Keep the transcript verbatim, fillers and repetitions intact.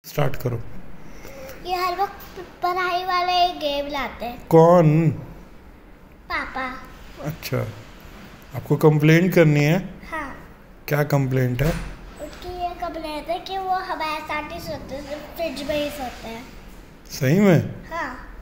Start करो। ये हर वक्त पढ़ाई वाले गेम लाते हैं। कौन? पापा। अच्छा, आपको कंप्लेंट करनी है? हाँ। क्या कंप्लेंट है? उनकी ये कंप्लेंट है कि वो हमारे साथ ही सोते हैं, फ्रिज में ही सोते हैं। सही में? हाँ।